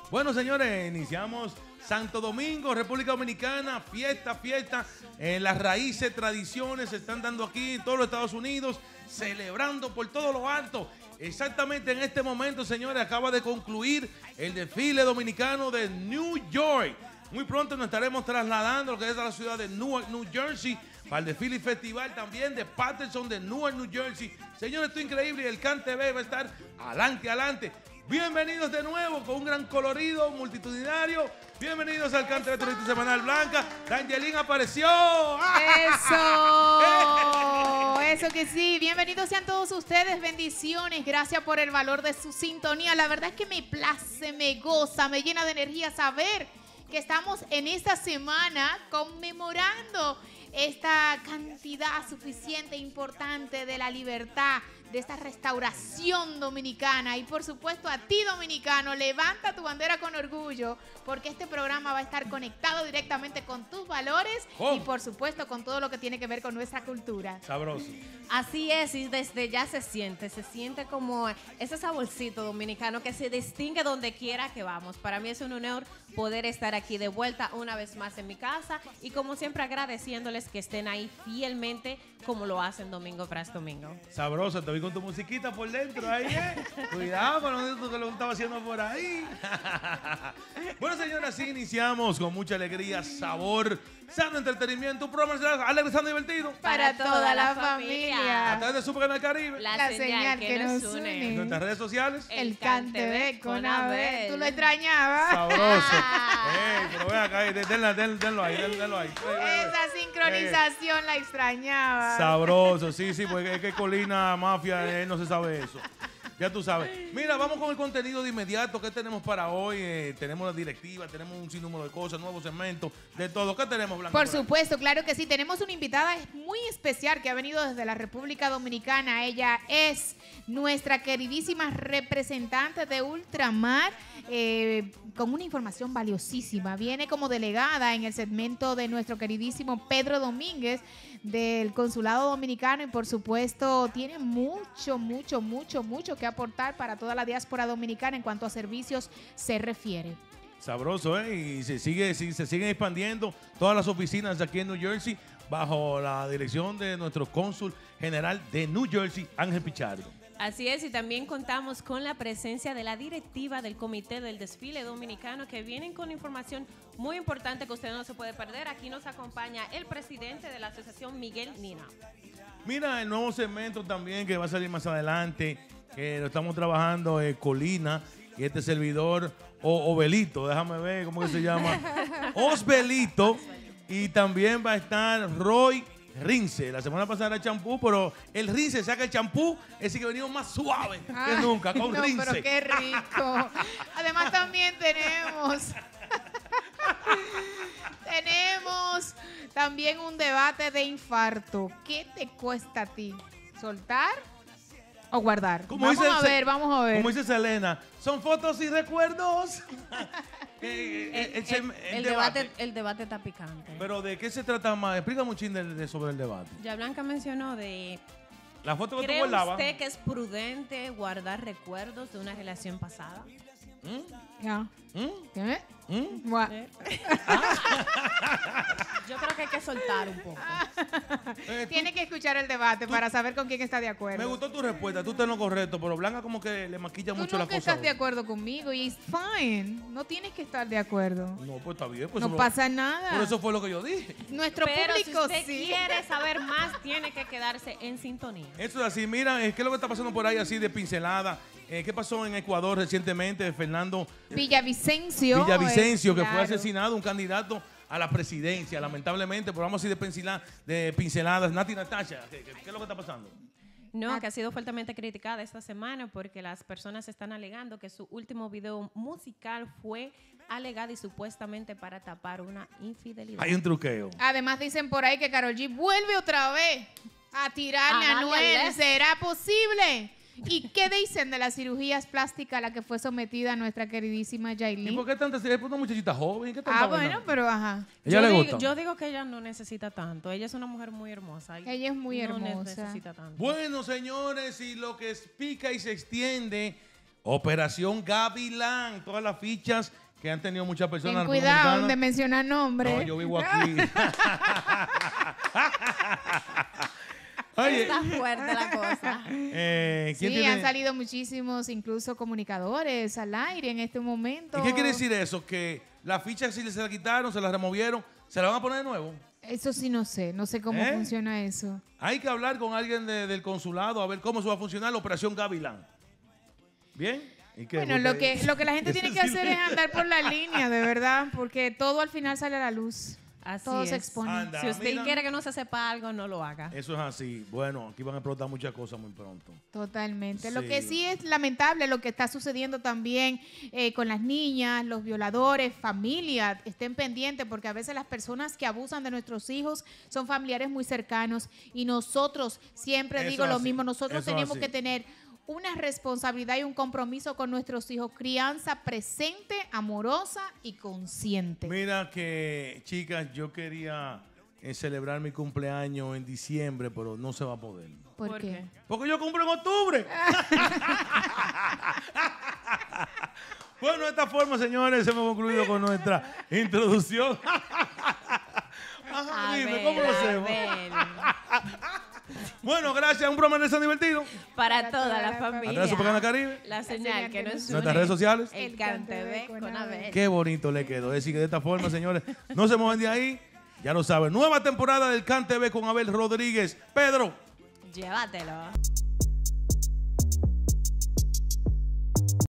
Bueno, señores, iniciamos Santo Domingo, República Dominicana, fiesta. Las raíces, tradiciones se están dando aquí en todos los Estados Unidos, celebrando por todo lo alto. Exactamente en este momento, señores, acaba de concluir el desfile dominicano de New York. Muy pronto nos estaremos trasladando a lo que es a la ciudad de Newark, New Jersey, para el desfile y festival también de Patterson de Newark, New Jersey. Señores, esto es increíble y el CanTV va a estar adelante. Bienvenidos de nuevo con un gran colorido multitudinario. Bienvenidos al CanTV Turista Semanal Blanca. D'Angelín apareció. Eso que sí. Bienvenidos sean todos ustedes. Bendiciones. Gracias por el valor de su sintonía. La verdad es que me place, me goza, me llena de energía saber que estamos en esta semana conmemorando esta cantidad suficiente e importante de la libertad, de esta restauración dominicana. Y por supuesto a ti, dominicano, levanta tu bandera con orgullo, porque este programa va a estar conectado directamente con tus valores y por supuesto con todo lo que tiene que ver con nuestra cultura. Sabroso. Así es, y desde ya se siente como ese saborcito dominicano que se distingue donde quiera que vamos. Para mí es un honor poder estar aquí de vuelta una vez más en mi casa y como siempre agradeciéndoles que estén ahí fielmente como lo hacen domingo tras domingo. Sabroso, te vi con tu musiquita por dentro ahí, Cuidado con lo que lo estaba haciendo por ahí. Bueno, señores, así iniciamos con mucha alegría, sabor, sano entretenimiento, un programa alegre, sano y divertido. Para toda la familia. A través de Super Canal Caribe. La señal que nos une. En nuestras redes sociales. El CanTV con Abel. ¿Tú lo extrañabas? Sabroso. Pero ven acá, denlo ahí. Esa sincronización la extrañaba. Sabroso, sí, porque es que Colina Mafia, no se sabe eso. Ya tú sabes. Mira, vamos con el contenido de inmediato. ¿Qué tenemos para hoy? Tenemos la directiva, tenemos un sinnúmero de cosas, nuevos segmentos, de todo. ¿Qué tenemos, Blanca? Por supuesto, claro que sí. Tenemos una invitada muy especial que ha venido desde la República Dominicana. Ella es nuestra queridísima representante de Ultramar, con una información valiosísima. Viene como delegada en el segmento de nuestro queridísimo Pedro Domínguez del Consulado Dominicano y por supuesto tiene mucho que aportar para toda la diáspora dominicana en cuanto a servicios se refiere. Sabroso, y se siguen expandiendo todas las oficinas de aquí en New Jersey bajo la dirección de nuestro cónsul general de New Jersey, Ángel Pichardo. Así es, y también contamos con la presencia de la directiva del Comité del Desfile Dominicano que vienen con información muy importante que usted no se puede perder. Aquí nos acompaña el presidente de la asociación, Miguel Nina. Mira, el nuevo segmento también que va a salir más adelante, que lo estamos trabajando Colina y este servidor, Obelito, déjame ver cómo que se llama, Osbelito, y también va a estar Roy Rince. La semana pasada era champú, pero el Rince saca el champú, ese que venimos más suave que nunca, con no, Rince. Pero qué rico. Además también tenemos también un debate de infarto. ¿Qué te cuesta a ti? ¿Soltar o guardar? Vamos a ver. Como dice Selena, son fotos y recuerdos. El debate está picante. Pero ¿de qué se trata más? Explícame un chin sobre el debate. Ya Blanca mencionó de... La foto que tú ¿Cree guardabas. usted que es prudente guardar recuerdos de una relación pasada? Ya. ¿Qué? Yo creo que hay que soltar un poco. Tiene que escuchar el debate para saber con quién está de acuerdo. Me gustó tu respuesta, tú estás en lo correcto, pero Blanca como que le maquilla mucho la cosa. Tú nunca estás de acuerdo conmigo y it's fine. No tienes que estar de acuerdo. No, pues está bien. Pues no pasa nada. Por eso fue lo que yo dije. Nuestro pero público si usted quiere saber más, tiene que quedarse en sintonía. Eso es así. Mira, ¿qué es lo que está pasando por ahí así de pincelada? ¿Qué pasó en Ecuador recientemente? Fernando Villavicencio, que fue asesinado, un candidato a la presidencia, lamentablemente, pero vamos a ir de pinceladas. Nati Natasha, ¿qué es lo que está pasando? No, que ha sido fuertemente criticada esta semana porque las personas están alegando que su último video musical fue alegado y supuestamente para tapar una infidelidad. Hay un truqueo. Además dicen por ahí que Karol G vuelve otra vez a tirarle a Anuel. ¿Será posible? ¿Y qué dicen de las cirugías plásticas a la que fue sometida nuestra queridísima Yailin? ¿Y por qué tanta? Es una muchachita joven. ¿Qué bueno, pero ajá. ¿Ella le gusta? Yo digo que ella no necesita tanto. Ella es una mujer muy hermosa. Ella es muy hermosa. No necesita tanto. Bueno, señores, y lo que pica y se extiende Operación Gavilán. Todas las fichas que han tenido muchas personas. Ten cuidado de mencionar nombres. No, yo vivo aquí. Oye, Está fuerte la cosa. ¿quién Sí, tiene? han salido muchísimos, incluso comunicadores al aire en este momento. ¿Y qué quiere decir eso? Que las fichas si se la quitaron, se las removieron, ¿se las van a poner de nuevo? Eso sí no sé cómo funciona eso. Hay que hablar con alguien del consulado a ver cómo se va a funcionar la operación Gavilán. ¿Bien? ¿Y qué? Bueno, lo que la gente tiene que hacer es andar por la línea, de verdad, porque todo al final sale a la luz. Así Todo es. se expone. Anda, Si usted mira. quiere que no se sepa algo, no lo haga. Eso es así. Bueno, aquí van a explotar muchas cosas muy pronto. Totalmente. Lo Sí. que sí es lamentable lo que está sucediendo también con las niñas, los violadores, familia. Estén pendientes porque a veces las personas que abusan de nuestros hijos son familiares muy cercanos y nosotros, siempre Eso digo es lo así. mismo, nosotros Eso es tenemos así. que tener una responsabilidad y un compromiso con nuestros hijos, crianza presente, amorosa y consciente. Mira que, chicas, yo quería celebrar mi cumpleaños en diciembre, pero no se va a poder. ¿Por qué? Porque yo cumplo en octubre. Bueno, de esta forma, señores, hemos concluido con nuestra introducción. Ajá, dime, ¿cómo lo hacemos? Bueno, gracias. Un broma de San Divertido. Para toda la familia. Atrás de Supercana Caribe. La señal que nos une. Nuestras redes sociales. El CanTV con Abel. Qué bonito le quedó. Es decir, que de esta forma, señores, no se mueven de ahí. Ya lo saben. Nueva temporada del CanTV con Abel Rodríguez. Pedro. Llévatelo.